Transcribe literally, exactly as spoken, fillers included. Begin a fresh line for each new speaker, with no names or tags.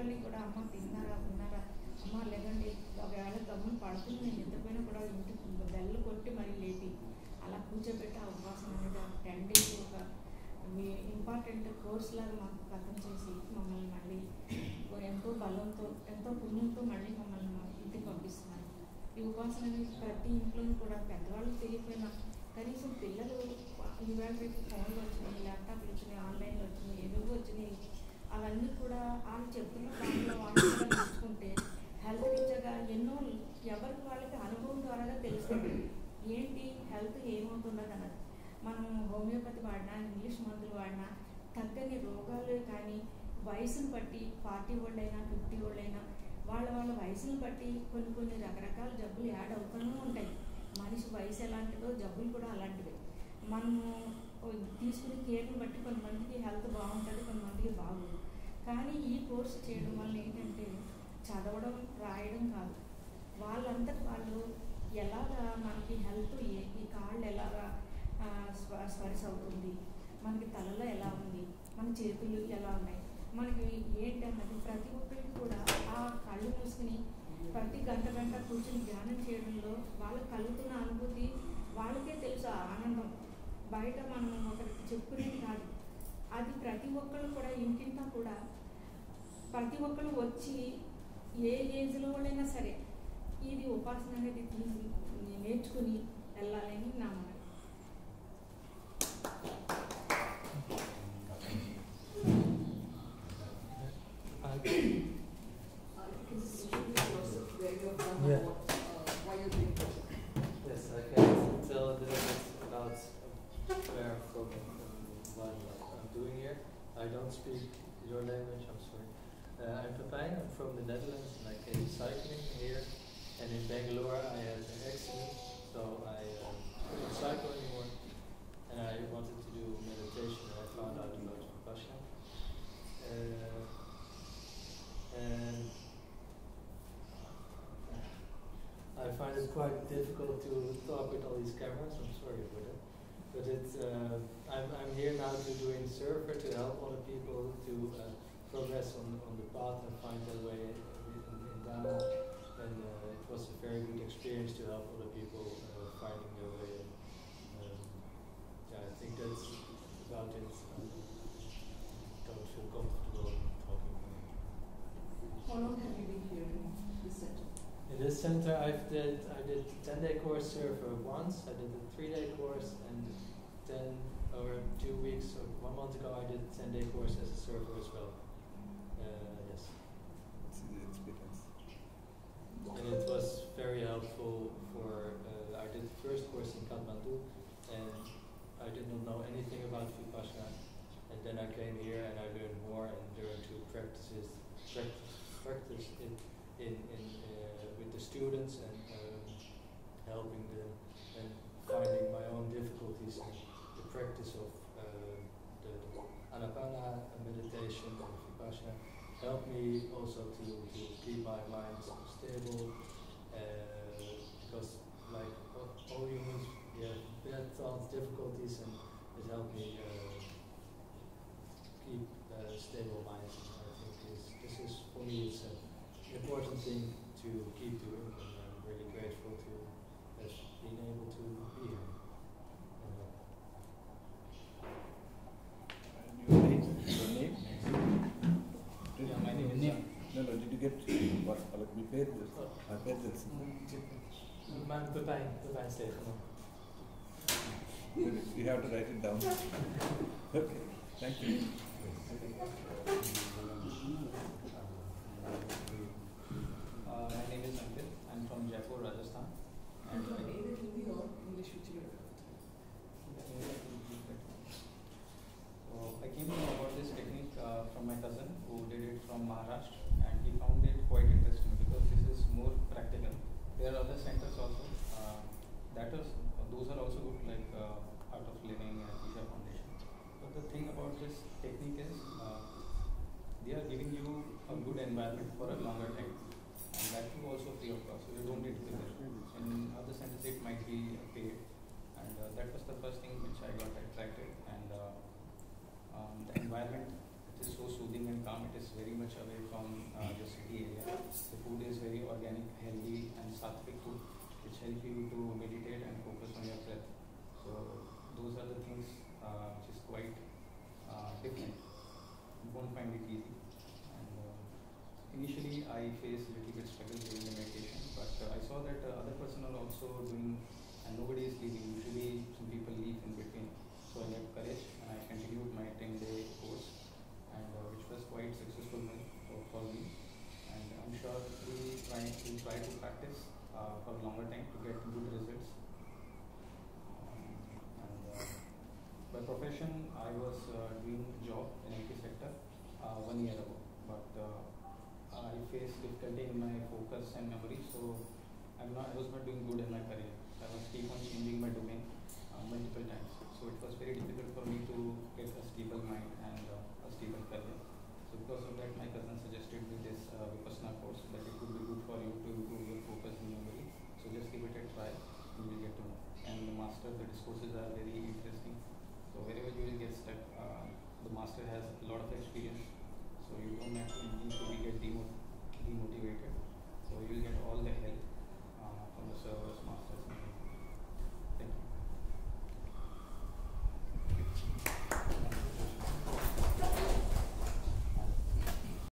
పిల్లల్ని కూడా అమ్మ తిన్నారా ఉన్నారా అమ్మ లేదండి ఒకవేళ గమ్మున పడుతుంది నేను నిద్రపోయినా కూడా ఇంటికి బెల్లు కొట్టి మరీ లేపి అలా కూర్చోబెట్టి ఆ ఉపవాసం అనేది టెన్ డేస్ ఒక మీ ఇంపార్టెంట్ కోర్స్ లాగా మాకు కథం చేసి మమ్మల్ని మళ్ళీ ఎంతో బలంతో ఎంతో పుణ్యంతో మళ్ళీ మమ్మల్ని మా ఇంటికి పంపిస్తున్నారు. ఈ ఉపాసన అనేది ప్రతి ఇంట్లో కూడా పెద్దవాళ్ళకి తెలియకపోయినా కనీసం పిల్లలు ఇవాళ రేపు ఫోన్లు వచ్చినాయి, ల్యాప్టాప్లు వచ్చినాయి, ఆన్లైన్లో వచ్చినాయి, ఏవేవో వచ్చినాయి, అవన్నీ కూడా వాళ్ళు చెప్తున్న దాంట్లో వాళ్ళు కూడా నేర్చుకుంటే హెల్త్ రీత్యాగా ఎన్నో ఎవరికి వాళ్ళకి అనుభవం ద్వారాగా తెలుస్తుంది ఏంటి హెల్త్ ఏమవుతున్నది అన్నది. మనం హోమియోపతి వాడినా ఇంగ్లీష్ మందులు వాడినా తగ్గని రోగాలు కానీ వయసును బట్టి ఫార్టీ ఓల్డ్ అయినా ఫిఫ్టీ ఓల్డ్ అయినా వాళ్ళ వాళ్ళ వయసును బట్టి కొన్ని కొన్ని రకరకాల జబ్బులు యాడ్ అవుతూనే ఉంటాయి. మనిషి వయసు ఎలాంటిదో జబ్బులు కూడా అలాంటివి. మనము తీసుకునే కేర్ని బట్టి కొంతమందికి హెల్త్ బాగుంటుంది, కొంతమందికి బాగోదు. కానీ ఈ కోర్సు చేయడం వల్ల ఏంటంటే చదవడం రాయడం కాదు, వాళ్ళంతటి వాళ్ళు ఎలాగా మనకి హెల్త్ ఏ ఈ కాళ్ళు ఎలాగా స్వ స్పర్శ అవుతుంది, మనకి తలలో ఎలా ఉంది, మన చేతులు ఎలా ఉన్నాయి, మనకి ఏంటి అన్నది ప్రతి ఒక్కరికి కూడా ఆ కళ్ళు మూసుకుని ప్రతి గంట గంట కూర్చొని ధ్యానం చేయడంలో వాళ్ళకి కలుగుతున్న అనుభూతి వాళ్ళకే తెలుసు. ఆ ఆనందం బయట మనం ఒకరికి చెప్పుకునేది కాదు. అది ప్రతి ఒక్కరు కూడా ఇంటింటా కూడా ప్రతి ఒక్కరు వచ్చి ఏ ఏజ్లో వాళ్ళైనా సరే ఇది ఉపాసన అనేది తీసి నేర్చుకుని వెళ్ళాలని నా మనవి.
Yeah. Why you doing this? Yes, I can tell a little bit about where I'm from and what I'm doing here. I don't speak your language, I'm sorry. Uh, I'm Pepijn, I'm from the Netherlands, and I came cycling here. And in Bangalore I had an accident, so I uh, couldn't cycle anymore. And I wanted to do meditation, and I found out about Vipassana. Uh, and I find it quite difficult to talk with all these cameras. I'm sorry for that, but it's. Uh, I'm I'm here now to doing surfer to help other people to uh, progress on on the path and find their way in, in Dhamma. And uh, it was a very good experience to help other people uh, finding their way. And, um, yeah, I think that's about it. I don't feel comfortable talking.
How long have you been here in this center?
In this center, I've did I did ten day course surfer once. I did a three day course, and then over two weeks or one month ago, I did a ten day course as a surfer as well. Uh, yes.
It's the experience.
And it was very helpful for. Uh, I did the first course in Kathmandu, and I did not know anything about Vipassana. And then I came here and I learned more and learned to practices, practice, practice it in in. Uh, with the students and um, helping them and finding my own difficulties in the practice of uh, the, the Anapana meditation and Vipassana helped me also to, to keep my mind stable uh, because like all, all humans we have bad thoughts, difficulties, and it helped me uh, keep uh, stable minds. And I think this, this is for me it's an important thing to keep doing, and I'm really grateful to have been able to be here. Uh,
Your name? Your name? Did
Yeah, my name is
name. No, no. Did you get what? Like we paid this. I paid this.
I'm Pepijn, Pepijn Stegenman.
You have to write it down. Okay. Thank you.
Uh, my name is Ankit. I'm from Jaipur, Rajasthan.
And from either Hindi or English, which you are
So I came to know about this technique uh, from my cousin who did it from Maharashtra, and he found it quite interesting because this is more practical. There are other centers also. Uh, that is, those are also good, like uh, Art of Living and Isha Foundation. But the thing about this technique is uh, they are giving you a good environment for a longer time. And that too also free of cost, so you don't need to pay that. In other centers it might be paid, and uh, that was the first thing which I got attracted. And uh, um, the environment it is so soothing and calm. It is very much away from uh, the city area. The food is very organic, healthy, and sattvic food, which help you to meditate and focus on your breath. So those are the things uh, which is quite uh, different. You won't find it easy. And uh, initially, I faced a little bit struggle during the meditation, but uh, I saw that uh, other person are also doing, and nobody is leaving. Usually, some people leave in between. So I had courage, and I continued my ten-day course, and uh, which was quite successful for, for me. And I'm sure we try we try to practice uh, for a longer time to get good results. Um, and uh, by profession, I was uh, doing job in I T sector uh, one year ago, but uh, I faced difficulty in my focus and memory, so I'm not I was not doing good in my career. I was keep on changing my domain uh, multiple times. So it was very difficult for me to get a stable mind and uh, a stable career. So because of that, my cousin suggested me this uh, Vipassana course, that it would be good for you to improve your focus and memory. So just give it a try, you will get to know. And the master, the discourses are very interesting. So wherever you will get stuck, uh, the master has a lot of experience. So you don't have to